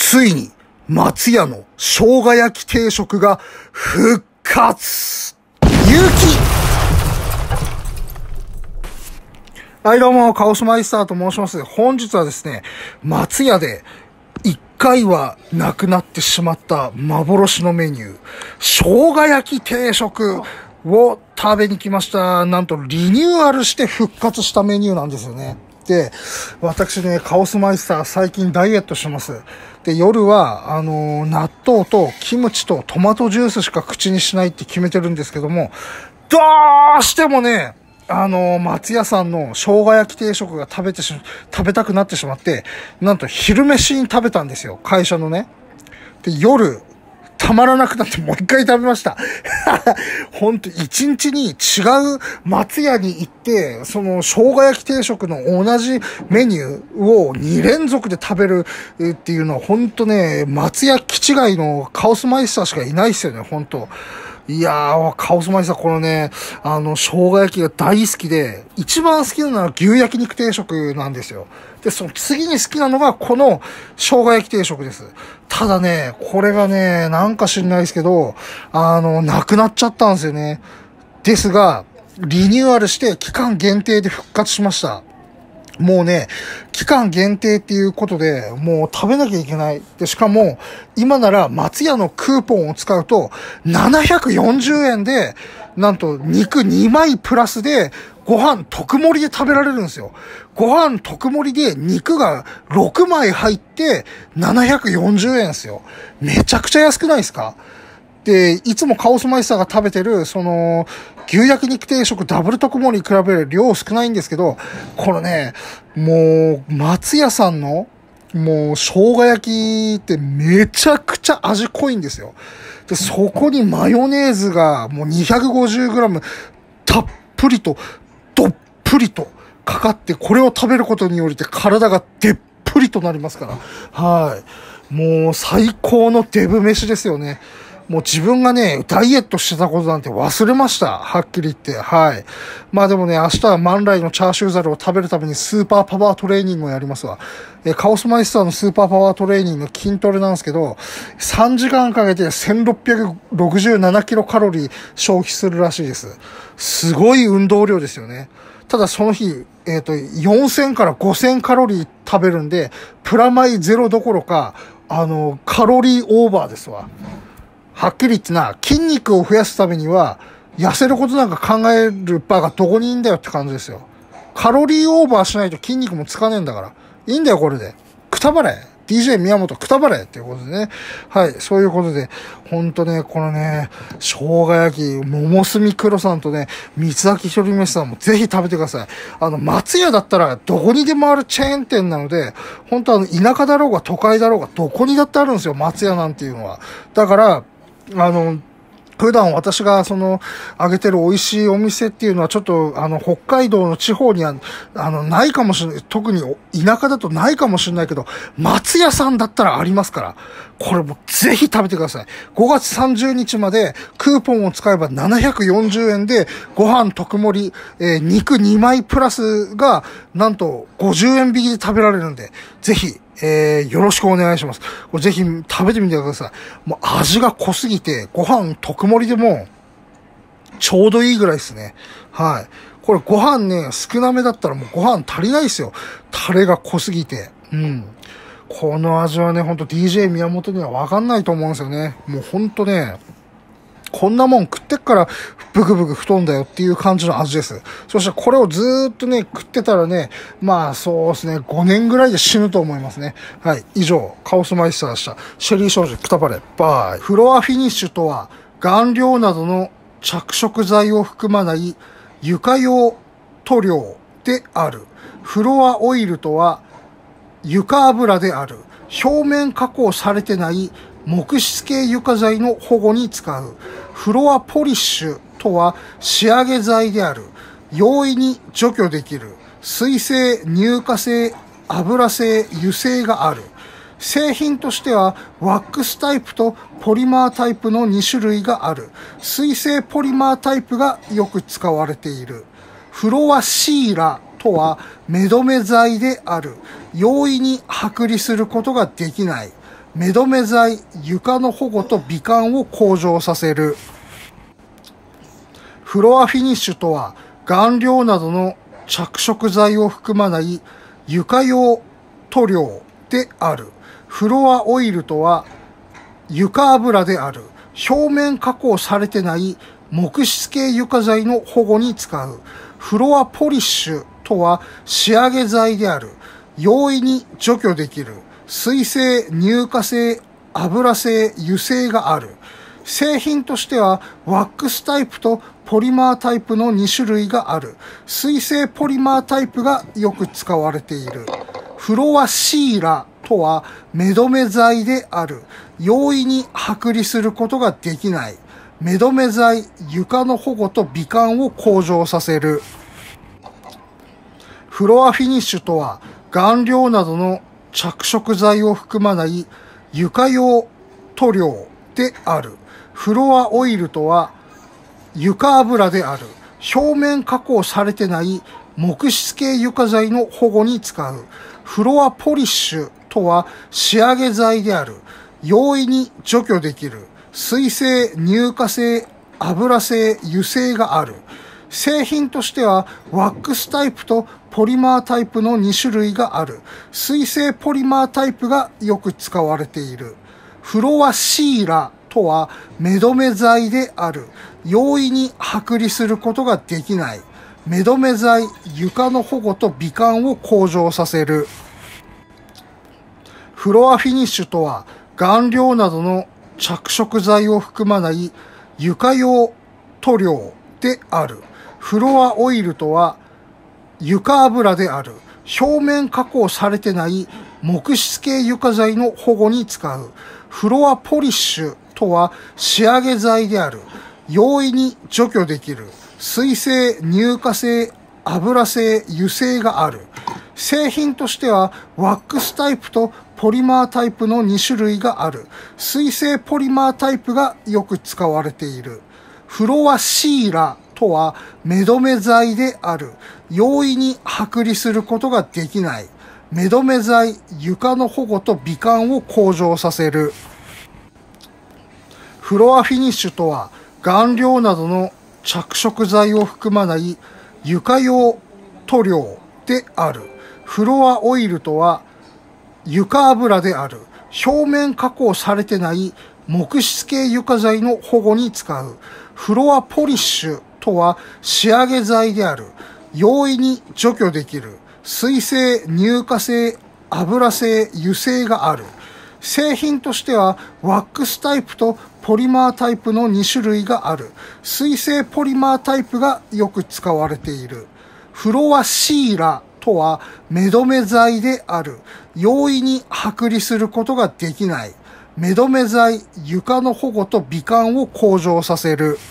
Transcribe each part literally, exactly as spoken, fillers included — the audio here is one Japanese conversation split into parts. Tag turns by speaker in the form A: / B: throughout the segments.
A: ついに松屋の生姜焼き定食が復活。勇気。はいどうも、カオスマイスターと申します。本日はですね、松屋で一回はなくなってしまった幻のメニュー、生姜焼き定食を食べに来ました。なんとリニューアルして復活したメニューなんですよね。で、私ね、カオスマイスター最近ダイエットしてます。で、夜は、あのー、納豆とキムチとトマトジュースしか口にしないって決めてるんですけども、どうしてもね、あのー、松屋さんの生姜焼き定食が食べてし、食べたくなってしまって、なんと昼飯に食べたんですよ。会社のね。で、夜、たまらなくなってもう一回食べました。ほんと、一日に違う松屋に行って、その生姜焼き定食の同じメニューをに連続で食べるっていうのはほんとね、松屋気違いのカオスマイスターしかいないっすよね、ほんと。いやー、カオスマイスター、このね、あの、生姜焼きが大好きで、一番好きなのは牛焼肉定食なんですよ。で、その次に好きなのがこの生姜焼き定食です。ただね、これがね、なんか知んないですけど、あの、なくなっちゃったんですよね。ですが、リニューアルして期間限定で復活しました。もうね、期間限定っていうことで、もう食べなきゃいけない。で、しかも、今なら松屋のクーポンを使うと、ななひゃくよんじゅうえんで、なんと肉にまいプラスで、ご飯特盛りで食べられるんですよ。ご飯特盛りで肉がろくまい入って、ななひゃくよんじゅうえんですよ。めちゃくちゃ安くないですか？で、いつもカオスマイスターが食べてる、その、牛焼肉定食ダブル特盛りに比べる量少ないんですけど、このね、もう、松屋さんの、もう、生姜焼きってめちゃくちゃ味濃いんですよ。で、そこにマヨネーズがもう にひゃくごじゅうグラム たっぷりと、どっぷりとかかって、これを食べることによりて体がでっぷりとなりますから。はい。もう、最高のデブ飯ですよね。もう自分がね、ダイエットしてたことなんて忘れました。はっきり言って。はい。まあでもね、明日は万来のチャーシューザルを食べるためにスーパーパワートレーニングをやりますわ。え、カオスマイスターのスーパーパワートレーニング筋トレなんですけど、さんじかんかけてせんろっぴゃくろくじゅうななキロカロリー消費するらしいです。すごい運動量ですよね。ただその日、えっと、よんせんからごせんカロリー食べるんで、プラマイゼロどころか、あの、カロリーオーバーですわ。はっきり言ってな、筋肉を増やすためには、痩せることなんか考える場がどこにいんだよって感じですよ。カロリーオーバーしないと筋肉もつかねえんだから。いいんだよ、これで。くたばれ !ディージェー 宮本くたばれっていうことでね。はい、そういうことで、ほんとね、このね、生姜焼き、桃炭黒さんとね、三崎ひとり飯さんもぜひ食べてください。あの、松屋だったらどこにでもあるチェーン店なので、ほんとあの、田舎だろうが都会だろうがどこにだってあるんですよ、松屋なんていうのは。だから、あの、普段私がその、あげてる美味しいお店っていうのはちょっと、あの、北海道の地方には、あの、ないかもしれない。特に田舎だとないかもしれないけど、松屋さんだったらありますから。これもぜひ食べてください。ごがつさんじゅうにちまでクーポンを使えばななひゃくよんじゅうえんでご飯特盛り、えー、肉にまいプラスがなんとごじゅうえん引きで食べられるんで、ぜひ、えー、よろしくお願いします。これぜひ食べてみてください。もう味が濃すぎて、ご飯特盛りでもちょうどいいぐらいですね。はい。これご飯ね、少なめだったらもうご飯足りないですよ。タレが濃すぎて。うん。この味はね、ほんと ディージェー 宮本にはわかんないと思うんですよね。もうほんとね、こんなもん食ってっからブクブク太んだよっていう感じの味です。そしてこれをずーっとね、食ってたらね、まあそうですね、ごねんぐらいで死ぬと思いますね。はい。以上、カオスマイスターでした。シェリー少女くたばれ。バイ。フロアフィニッシュとは、顔料などの着色剤を含まない床用塗料である。フロアオイルとは、床油である。表面加工されてない木質系床材の保護に使う。フロアポリッシュとは仕上げ剤である。容易に除去できる。水性、乳化性、油性、油性がある。製品としてはワックスタイプとポリマータイプのにしゅるいがある。水性ポリマータイプがよく使われている。フロアシーラとは目止め剤である。容易に剥離することができない。 目止め剤、床の保護と美観を向上させる。フロアフィニッシュとは、顔料などの着色剤を含まない床用塗料である。フロアオイルとは、床油である。表面加工されてない木質系床材の保護に使う。フロアポリッシュとは仕上げ剤である。容易に除去できる。水性、乳化性、油性、油性がある。製品としてはワックスタイプとポリマータイプのに種類がある。水性ポリマータイプがよく使われている。フロアシーラとは目止め剤である。容易に剥離することができない。目止め剤、床の保護と美観を向上させる。フロアフィニッシュとは、顔料などの着色剤を含まない床用塗料である。フロアオイルとは、床油である。表面加工されてない木質系床材の保護に使う。フロアポリッシュとは仕上げ剤である。容易に除去できる。水性、乳化性、油性、油性がある。製品としてはワックスタイプとポリマータイプのに種類がある。水性ポリマータイプがよく使われている。フロアシーラとは目止め剤である。容易に剥離することができない。目止め剤、床の保護と美観を向上させる。フロアフィニッシュとは、顔料などの着色剤を含まない床用塗料である。フロアオイルとは、床油である。表面加工されてない木質系床材の保護に使う。フロアポリッシュとは仕上げ剤である。容易に除去できる。水性、乳化性、油性、油性がある。製品としてはワックスタイプとポリマータイプのに種類がある。水性ポリマータイプがよく使われている。フロアシーラとは目止め剤である。容易に剥離することができない。目止め剤、床の保護と美観を向上させる。フロアフィニッシュとは、顔料などの着色剤を含まない床用塗料である。フロアオイルとは床油である。表面加工されてない木質系床材の保護に使う。フロアポリッシュとは仕上げ剤である。容易に除去できる。水性、乳化性、油性、油性がある。製品としてはワックスタイプとポリマータイプのに種類がある。水性ポリマータイプがよく使われている。フロアシーラとは目止め剤である。容易に剥離することができない。目止め剤、床の保護と美観を向上させる。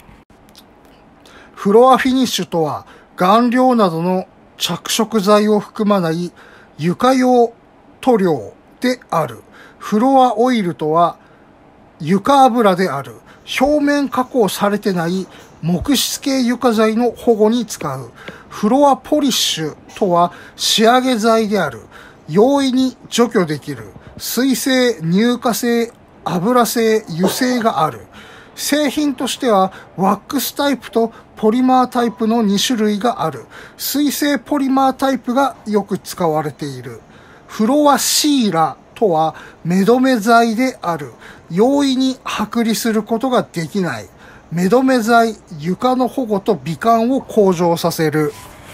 A: フロアフィニッシュとは、顔料などの着色剤を含まない床用塗料である。フロアオイルとは床油である。表面加工されてない木質系床材の保護に使う。フロアポリッシュとは仕上げ剤である。容易に除去できる。水性、乳化性、油性、油性がある。製品としてはワックスタイプとポリマータイプのに種類がある。水性ポリマータイプがよく使われている。フロアシーラとは目止め剤である。容易に剥離することができない。目止め剤、床の保護と美観を向上させる。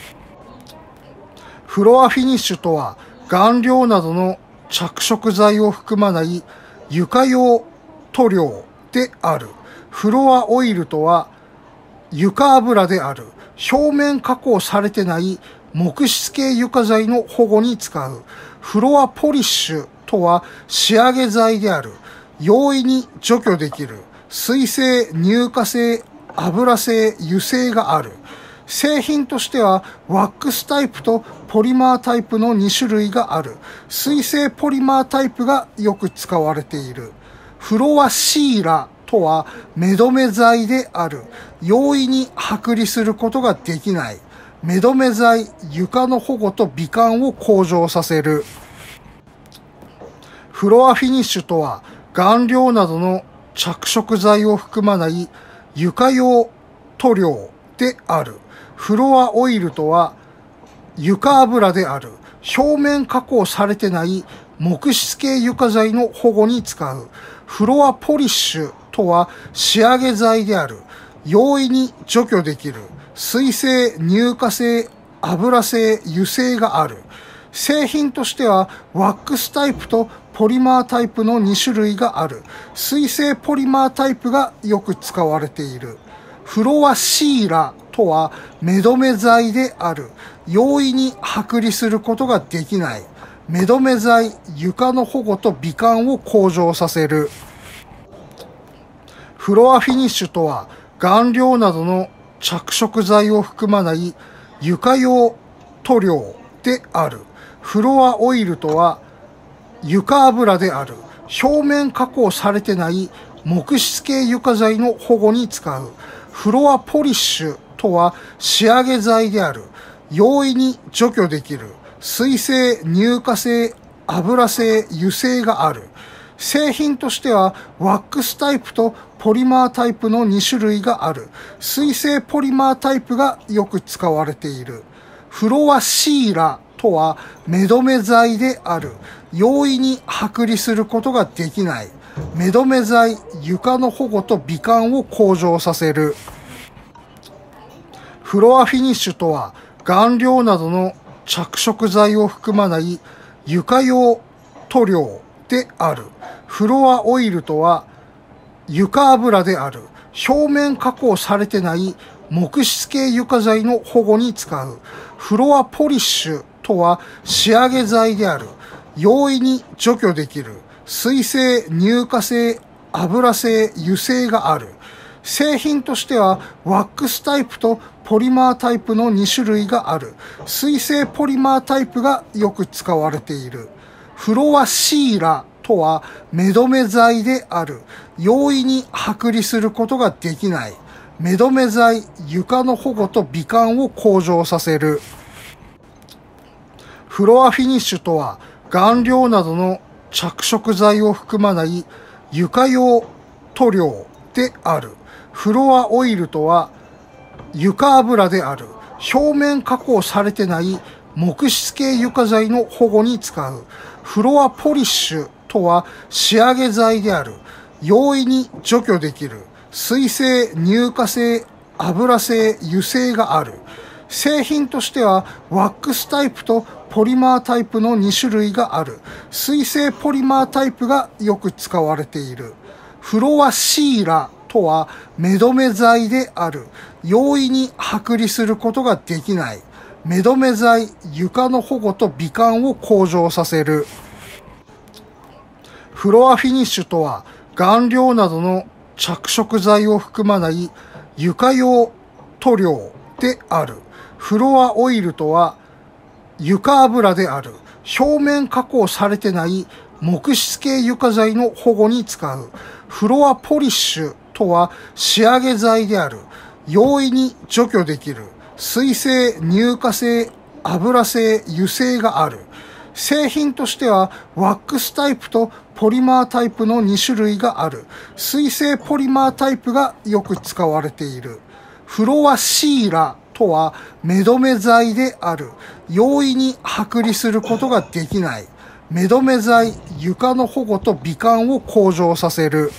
A: フロアフィニッシュとは、顔料などの着色剤を含まない床用塗料である。フロアオイルとは床油である。表面加工されてない木質系床材の保護に使う。フロアポリッシュとは仕上げ剤である。容易に除去できる。水性、乳化性、油性、油性がある。製品としてはワックスタイプとポリマータイプのに種類がある。水性ポリマータイプがよく使われている。フロアシーラとは目止め剤である。容易に剥離することができない。目止め剤、床の保護と美観を向上させる。 フロアフィニッシュとは顔料などの着色剤を含まない床用塗料である。フロアオイルとは床油である。表面加工されてない木質系床材の保護に使う。フロアポリッシュとは仕上げ剤である。容易に除去できる。水性、乳化性、油性、油性がある。製品としてはワックスタイプとポリマータイプのに種類がある。水性ポリマータイプがよく使われている。フロアシーラとは目止め剤である。容易に剥離することができない。目止め剤、床の保護と美観を向上させる。フロアフィニッシュとは顔料などの着色剤を含まない床用塗料である。フロアオイルとは床油である。表面加工されてない木質系床材の保護に使う。フロアポリッシュとは仕上げ剤である。容易に除去できる。水性、乳化性、油性、油性がある。製品としてはワックスタイプとポリマータイプのに種類がある。水性ポリマータイプがよく使われている。フロアシーラとは目止め剤である。容易に剥離することができない。目止め剤、床の保護と美観を向上させる。フロアフィニッシュとは顔料などの着色剤を含まない床用塗料である。フロアオイルとは床油である。表面加工されてない木質系床材の保護に使う。フロアポリッシュとは仕上げ剤である。容易に除去できる。水性、乳化性、油性、油性がある。製品としてはワックスタイプとポリマータイプのに種類がある。水性ポリマータイプがよく使われている。フロアシーラとは目止め剤である。容易に剥離することができない。目止め剤、床の保護と美観を向上させる。フロアフィニッシュとは顔料などの着色剤を含まない床用塗料である。フロアオイルとは床油である。表面加工されてない木質系床材の保護に使う。フロアポリッシュとは仕上げ剤である。容易に除去できる。水性、乳化性、油性、油性がある。製品としてはワックスタイプとポリマータイプのに種類がある。水性ポリマータイプがよく使われている。フロアシーラとは目止め剤である。容易に剥離することができない。目止め剤、床の保護と美観を向上させる。フロアフィニッシュとは顔料などの着色剤を含まない床用塗料である。フロアオイルとは床油である。表面加工されてない木質系床材の保護に使う。フロアポリッシュとは仕上げ剤である。容易に除去できる。水性、乳化性、油性、油性がある。製品としてはワックスタイプとポリマータイプのに種類がある。水性ポリマータイプがよく使われている。フロアシーラとは目止め剤である。容易に剥離することができない。目止め剤、床の保護と美観を向上させる。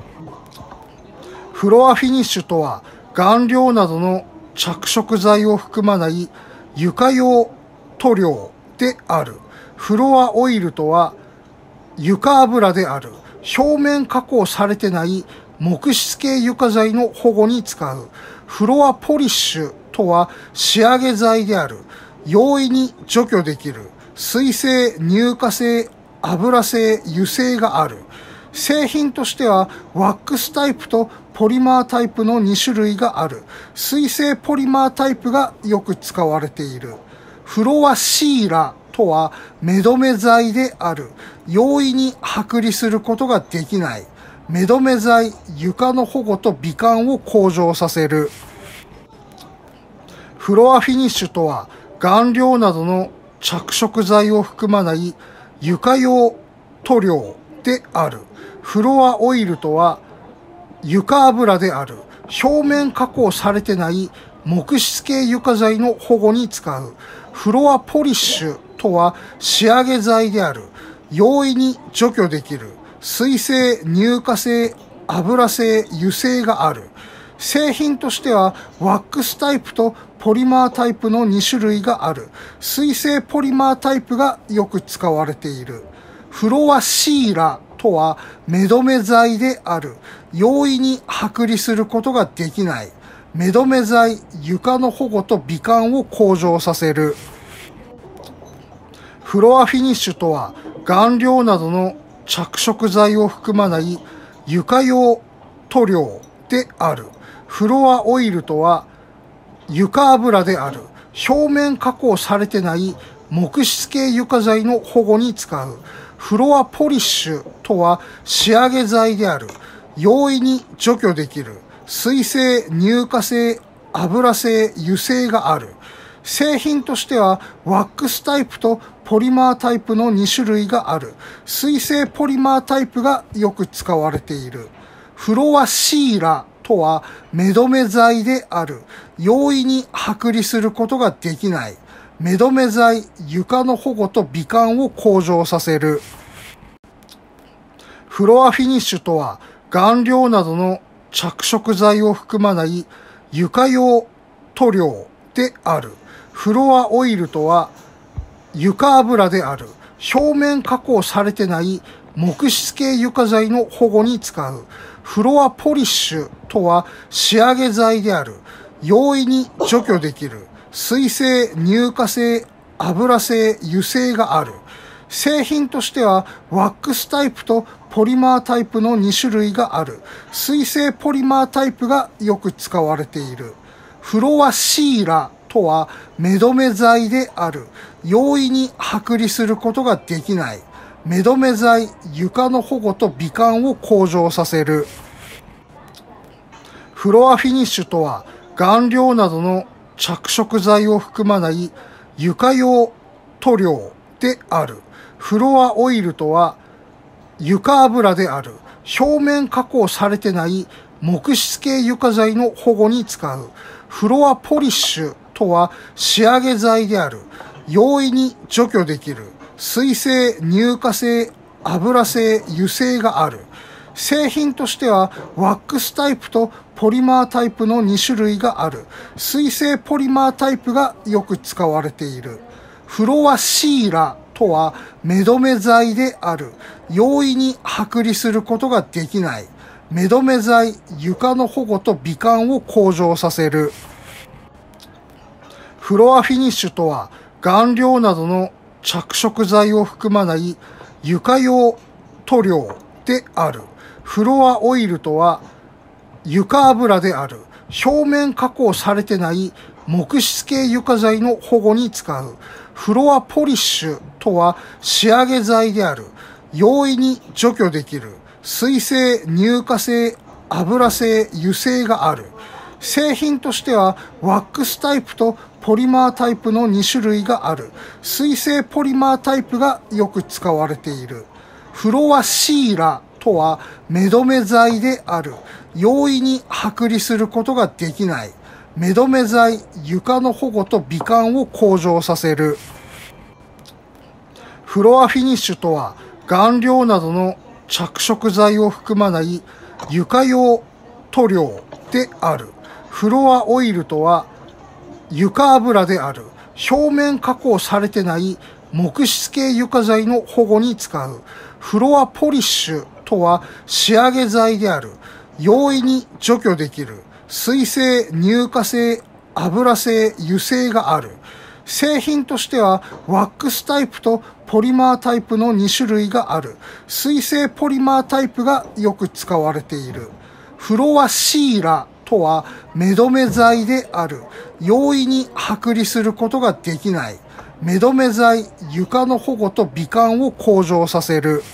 A: フロアフィニッシュとは顔料などの着色剤を含まない床用塗料である。フロアオイルとは床油である。表面加工されてない木質系床材の保護に使う。フロアポリッシュとは仕上げ剤である。容易に除去できる。水性、乳化性、油性、油性がある。製品としてはワックスタイプとポリマータイプのに種類がある。水性ポリマータイプがよく使われている。フロアシーラとは目止め剤である。容易に剥離することができない。目止め剤、床の保護と美観を向上させる。フロアフィニッシュとは顔料などの着色剤を含まない床用塗料である。フロアオイルとは床油である。表面加工されてない木質系床材の保護に使う。フロアポリッシュとは仕上げ剤である。容易に除去できる。水性、乳化性、油性、油性がある。製品としてはワックスタイプとポリマータイプのに種類がある。水性ポリマータイプがよく使われている。フロアシーラとは目止め剤である。容易に剥離することができない。目止め剤、床の保護と美観を向上させる。フロアフィニッシュとは顔料などの着色剤を含まない床用塗料である。フロアオイルとは床油である。表面加工されてない木質系床材の保護に使う。フロアポリッシュとは仕上げ剤である。容易に除去できる。水性、乳化性、油性、油性がある。製品としてはワックスタイプとポリマータイプのに種類がある。水性ポリマータイプがよく使われている。フロアシーラとは目止め剤である。容易に剥離することができない。目止め剤、床の保護と美観を向上させる。フロアフィニッシュとは顔料などの着色剤を含まない床用塗料である。フロアオイルとは床油である。表面加工されてない木質系床材の保護に使う。フロアポリッシュとは仕上げ剤である。容易に除去できる。水性、乳化性、油性、油性がある。製品としてはワックスタイプとポリマータイプのに種類がある。水性ポリマータイプがよく使われている。フロアシーラとは目止め剤である。容易に剥離することができない。目止め剤、床の保護と美観を向上させる。フロアフィニッシュとは顔料などの着色剤を含まない床用塗料である。フロアオイルとは床油である。表面加工されてない木質系床材の保護に使う。フロアポリッシュとは仕上げ剤である。容易に除去できる。水性、乳化性、油性、油性がある。製品としてはワックスタイプとポリマータイプのに種類がある。水性ポリマータイプがよく使われている。フロアシーラとは目止め剤である。容易に剥離することができない。目止め剤、床の保護と美観を向上させる。フロアフィニッシュとは顔料などの着色剤を含まない床用塗料である。フロアオイルとは床油である。表面加工されてない木質系床材の保護に使う。フロアポリッシュとは仕上げ剤である。容易に除去できる。水性、乳化性、油性、油性がある。製品としてはワックスタイプとポリマータイプのに種類がある。水性ポリマータイプがよく使われている。フロアシーラとは目止め剤である。容易に剥離することができない。目止め剤、床の保護と美観を向上させる。フロアフィニッシュとは顔料などの着色剤を含まない床用塗料である。フロアオイルとは床油である。表面加工されてない木質系床材の保護に使う。フロアポリッシュとは仕上げ剤である。容易に除去できる。水性、乳化性、油性、油性がある。製品としてはワックスタイプとポリマータイプのに種類がある。水性ポリマータイプがよく使われている。フロアシーラとは目止め剤である。容易に剥離することができない。目止め剤、床の保護と美観を向上させる。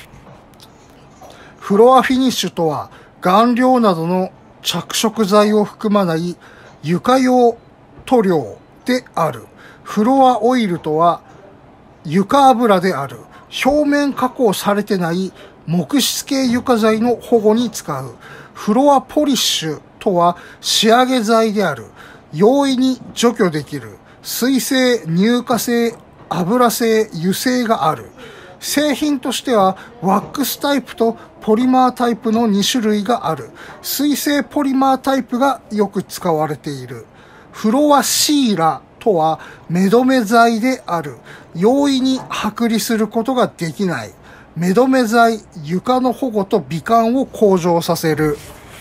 A: フロアフィニッシュとは顔料などの着色剤を含まない床用塗料である。フロアオイルとは床油である。 表面加工されてない木質系床材の保護に使う。フロアポリッシュとは仕上げ剤である。容易に除去できる。水性、乳化性、油性、油性がある。製品としてはワックスタイプとポリマータイプのに種類がある。水性ポリマータイプがよく使われている。フロアシーラとは目止め剤である。容易に剥離することができない。目止め剤、床の保護と美観を向上させる。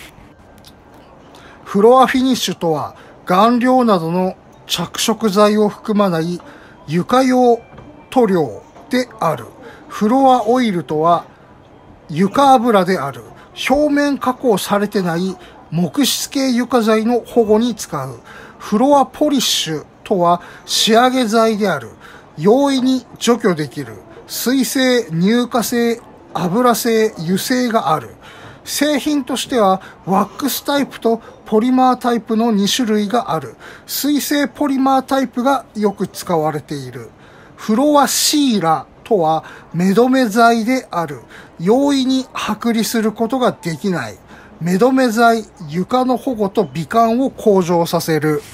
A: フロアフィニッシュとは顔料などの着色剤を含まない床用塗料である。フロアオイルとは床油である。表面加工されてない木質系床材の保護に使う。フロアポリッシュとは仕上げ剤である。容易に除去できる。水性、乳化性、油性、油性がある。製品としてはワックスタイプとポリマータイプのに種類がある。水性ポリマータイプがよく使われている。フロアシーラとは目止め剤である。容易に剥離することができない。目止め剤、床の保護と美観を向上させる。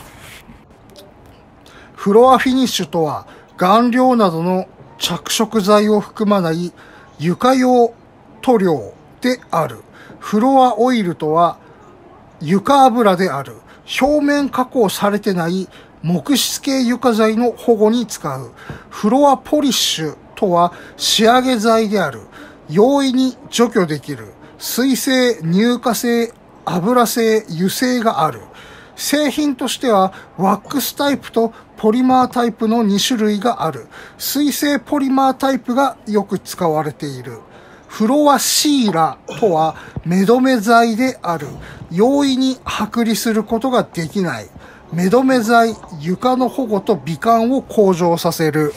A: フロアフィニッシュとは顔料などの着色剤を含まない床用塗料である。フロアオイルとは床油である。表面加工されてない木質系床材の保護に使う。フロアポリッシュとは仕上げ剤である。容易に除去できる。水性、乳化性、油性、油性がある。製品としてはワックスタイプとポリマータイプのに種類がある。水性ポリマータイプがよく使われている。フロアシーラとは目止め剤である。容易に剥離することができない。目止め剤、床の保護と美観を向上させる。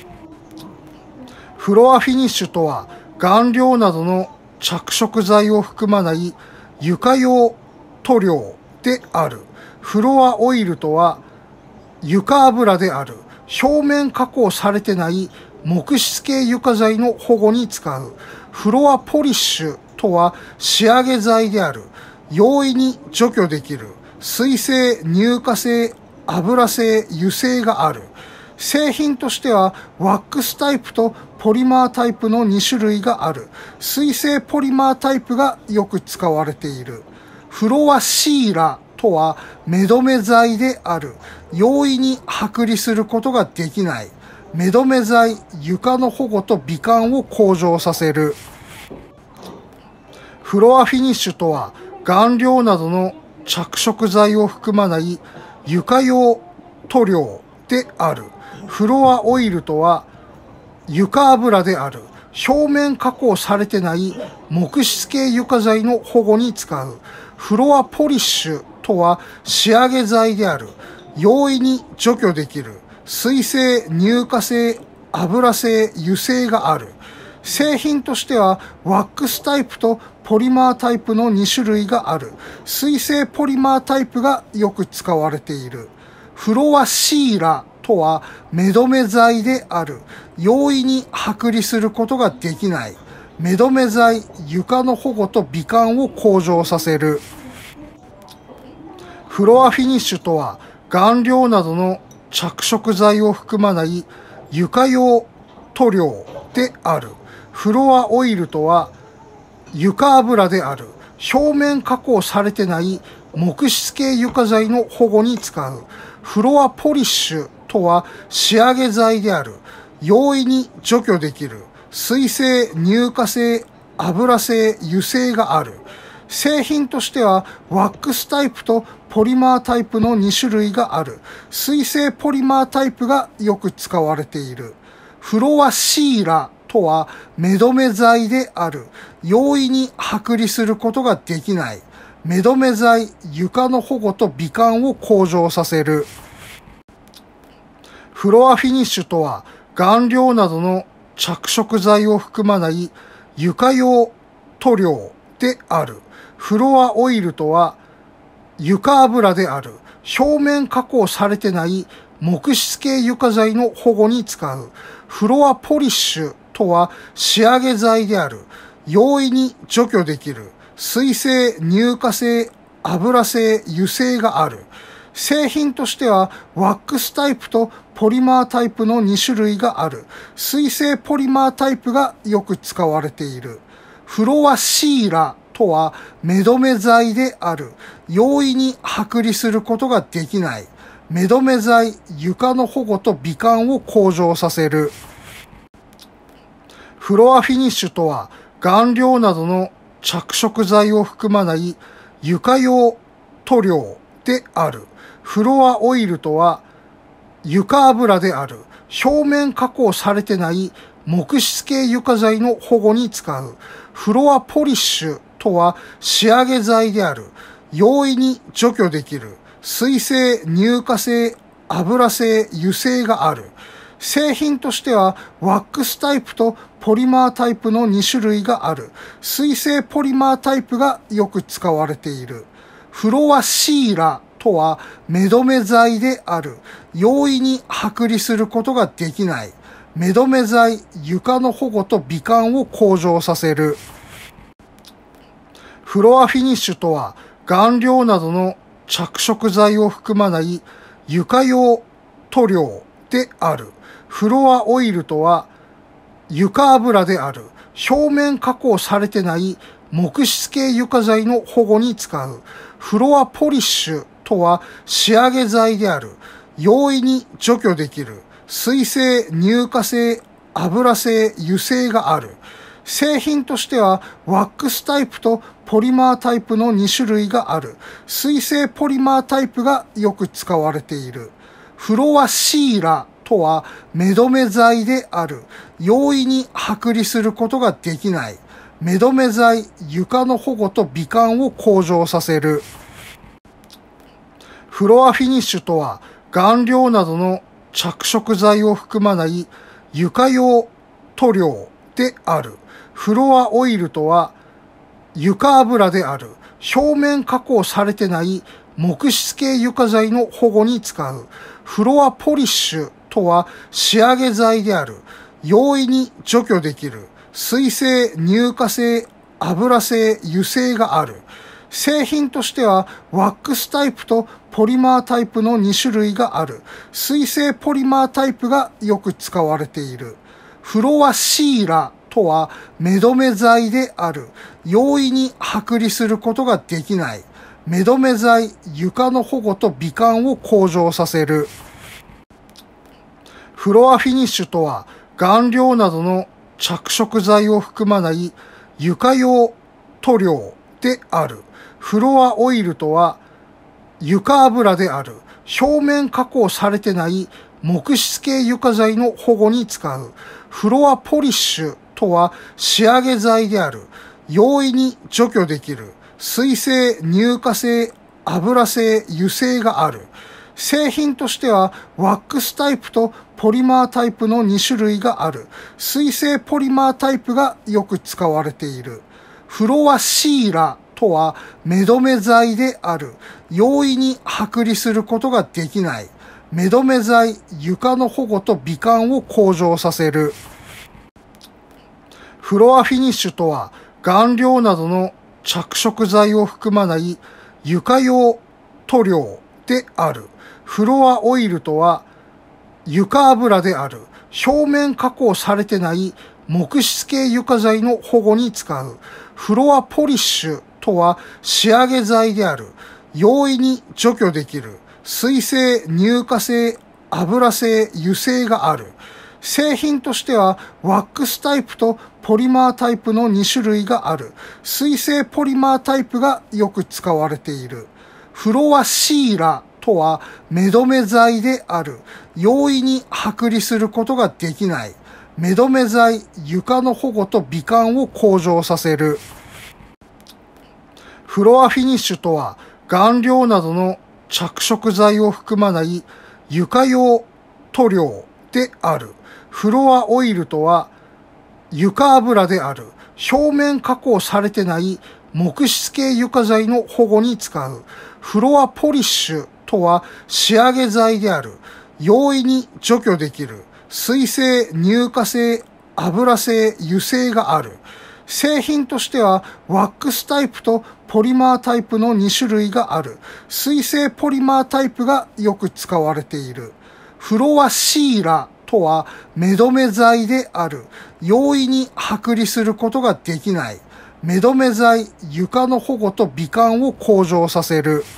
A: フロアフィニッシュとは顔料などの着色剤を含まない床用塗料である。フロアオイルとは床油である。表面加工されてない木質系床材の保護に使う。フロアポリッシュとは仕上げ剤である。容易に除去できる。水性、乳化性、油性、油性がある。製品としてはワックスタイプとポリマータイプのに種類がある。水性ポリマータイプがよく使われている。フロアシーラとは目止め剤である。容易に剥離することができない。目止め剤、床の保護と美観を向上させる。フロアフィニッシュとは顔料などの着色剤を含まない床用塗料である。フロアオイルとは床油である。表面加工されてない木質系床材の保護に使う。フロアポリッシュとは仕上げ剤である。容易に除去できる。水性、乳化性、油性、油性がある。製品としてはワックスタイプとポリマータイプのに種類がある。水性ポリマータイプがよく使われている。フロアシーラとは目止め剤である。容易に剥離することができない。目止め剤、床の保護と美観を向上させる。フロアフィニッシュとは顔料などの着色剤を含まない床用塗料である。フロアオイルとは床油である。表面加工されてない木質系床材の保護に使う。フロアポリッシュとは仕上げ剤である。容易に除去できる。水性、乳化性、油性、油性がある。製品としてはワックスタイプとポリマータイプのに種類がある。水性ポリマータイプがよく使われている。フロアシーラとは目止め剤である。容易に剥離することができない。目止め剤、床の保護と美観を向上させる。フロアフィニッシュとは顔料などの着色剤を含まない床用塗料である。フロアオイルとは床油である。表面加工されてない木質系床材の保護に使う。フロアポリッシュとは仕上げ剤である。容易に除去できる。水性、乳化性、油性、油性がある。製品としてはワックスタイプとポリマータイプのに種類がある。水性ポリマータイプがよく使われている。フロアシーラとは目止め剤である。容易に剥離することができない。目止め剤、床の保護と美観を向上させる。フロアフィニッシュとは顔料などの着色剤を含まない床用塗料である。フロアオイルとは床油である。表面加工されてない木質系床材の保護に使う。フロアポリッシュとは仕上げ剤である。容易に除去できる。水性、乳化性、油性、油性がある。製品としてはワックスタイプとポリマータイプのに種類がある。水性ポリマータイプがよく使われている。フロアシーラとは目止め剤である。容易に剥離することができない。目止め剤、床の保護と美観を向上させる。フロアフィニッシュとは顔料などの着色剤を含まない床用塗料である。フロアオイルとは床油である。表面加工されてない木質系床材の保護に使う。フロアポリッシュとは仕上げ剤である。容易に除去できる。水性、乳化性、油性、油性がある。製品としてはワックスタイプとポリマータイプのに種類がある。水性ポリマータイプがよく使われている。フロアシーラとは目止め剤である。容易に剥離することができない。目止め剤、床の保護と美観を向上させる。フロアフィニッシュとは顔料などの着色剤を含まない床用塗料である。フロアオイルとは床油である。表面加工されてない木質系床材の保護に使う。フロアポリッシュとは仕上げ剤である。容易に除去できる。水性、乳化性、油性、油性がある。製品としてはワックスタイプとポリマータイプのに種類がある。水性ポリマータイプがよく使われている。フロアシーラとは目止め剤である。容易に剥離することができない。目止め剤、床の保護と美観を向上させる。フロアフィニッシュとは顔料などの着色剤を含まない床用塗料である。フロアオイルとは床油である。表面加工されてない木質系床材の保護に使う。フロアポリッシュとは仕上げ剤である。容易に除去できる。水性、乳化性、油性、油性がある。製品としてはワックスタイプとポリマータイプのに種類がある。水性ポリマータイプがよく使われている。フロアシーラとは目止め剤である。容易に剥離することができない。目止め剤、床の保護と美観を向上させる。フロアフィニッシュとは顔料などの着色剤を含まない床用塗料である。フロアオイルとは床油である。表面加工されてない木質系床材の保護に使う。フロアポリッシュとは仕上げ剤である。容易に除去できる。水性、乳化性、油性、油性がある。製品としてはワックスタイプとポリマータイプのに種類がある。水性ポリマータイプがよく使われている。フロアシーラとは目止め剤である。容易に剥離することができない。目止め剤、床の保護と美観を向上させる。フロアフィニッシュとは顔料などの着色剤を含まない床用塗料である。フロアオイルとは床油である。表面加工されてない木質系床材の保護に使う。フロアポリッシュとは仕上げ剤である。容易に除去できる。水性、乳化性、 油性、油性がある。製品としてはワックスタイプとポリマータイプのに種類がある。水性ポリマータイプがよく使われている。フロアシーラとは目止め剤である。容易に剥離することができない。目止め剤、床の保護と美観を向上させる。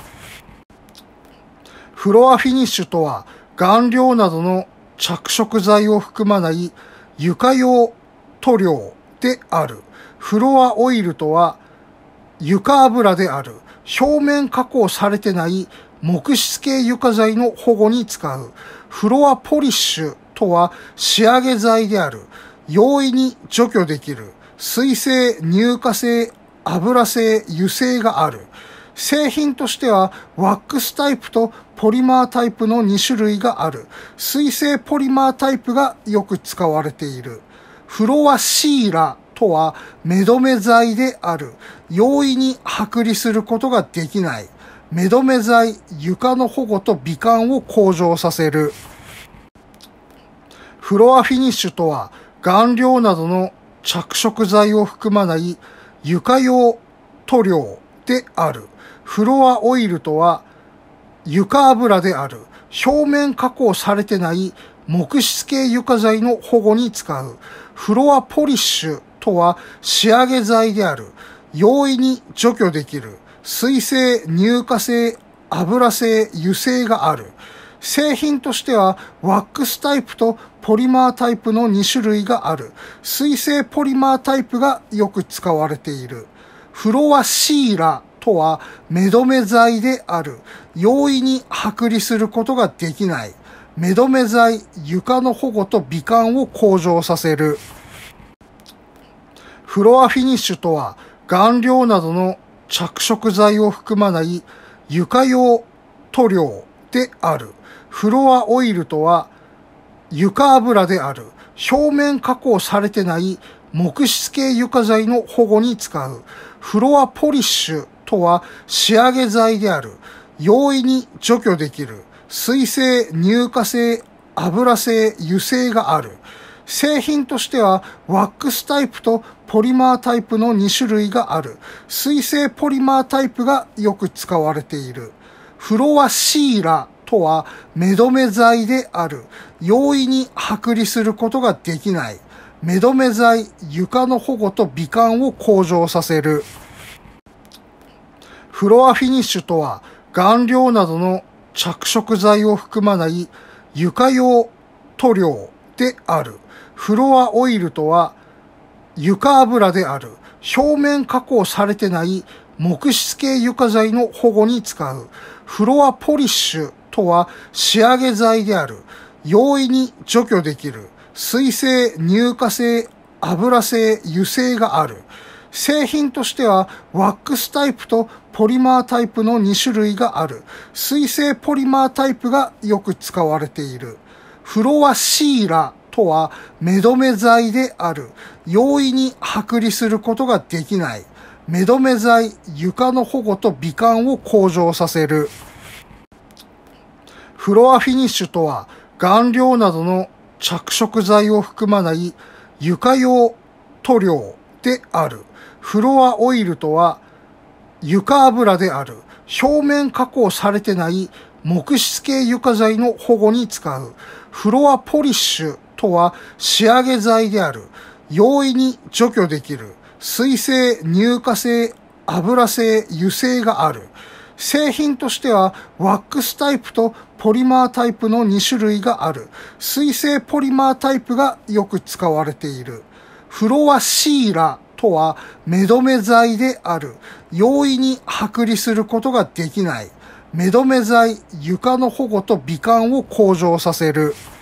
A: フロアフィニッシュとは顔料などの着色剤を含まない床用塗料である。フロアオイルとは床油である。表面加工されてない木質系床材の保護に使う。フロアポリッシュとは仕上げ剤である。容易に除去できる。水性、乳化性、油性、油性がある。製品としてはワックスタイプとポリマータイプのに種類がある。水性ポリマータイプがよく使われている。フロアシーラとは目止め剤である。容易に剥離することができない。目止め剤、床の保護と美観を向上させる。フロアフィニッシュとは顔料などの着色剤を含まない床用塗料である。フロアオイルとは床油である。表面加工されてない木質系床材の保護に使う。フロアポリッシュとは仕上げ剤である。容易に除去できる。水性、乳化性、油性、油性がある。製品としてはワックスタイプとポリマータイプのに種類がある。水性ポリマータイプがよく使われている。フロアシーラとは目止め剤である。容易に剥離することができない。目止め剤、床の保護と美観を向上させる。フロアフィニッシュとは顔料などの着色剤を含まない床用塗料である。フロアオイルとは床油である。表面加工されてない木質系床材の保護に使う。フロアポリッシュとは仕上げ剤である。容易に除去できる。水性、乳化性、油性、油性がある。製品としてはワックスタイプとポリマータイプのに種類がある。水性ポリマータイプがよく使われている。フロアシーラとは目止め剤である。容易に剥離することができない。目止め剤、床の保護と美観を向上させる。フロアフィニッシュとは顔料などの着色剤を含まない床用塗料である。フロアオイルとは床油である。表面加工されてない木質系床材の保護に使う。フロアポリッシュとは仕上げ剤である。容易に除去できる。水性、乳化性、油性、油性がある。製品としてはワックスタイプとポリマータイプのに種類がある。水性ポリマータイプがよく使われている。フロアシーラとは目止め剤である。容易に剥離することができない。目止め剤、床の保護と美観を向上させる。フロアフィニッシュとは顔料などの着色剤を含まない床用塗料である。フロアオイルとは床油である。表面加工されてない木質系床材の保護に使う。フロアポリッシュとは仕上げ剤である。容易に除去できる。水性、乳化性、油性、油性がある。製品としてはワックスタイプとポリマータイプのに種類がある。水性ポリマータイプがよく使われている。フロアシーラとは目止め剤である。容易に剥離することができない。目止め剤、床の保護と美観を向上させる。